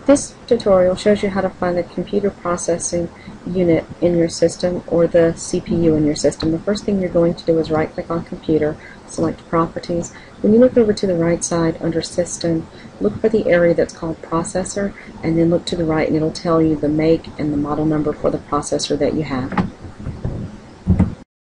This tutorial shows you how to find the computer processing unit in your system, or the CPU in your system. The first thing you're going to do is right click on computer, select properties. When you look over to the right side under system, look for the area that's called processor, and then look to the right and it'll tell you the make and the model number for the processor that you have.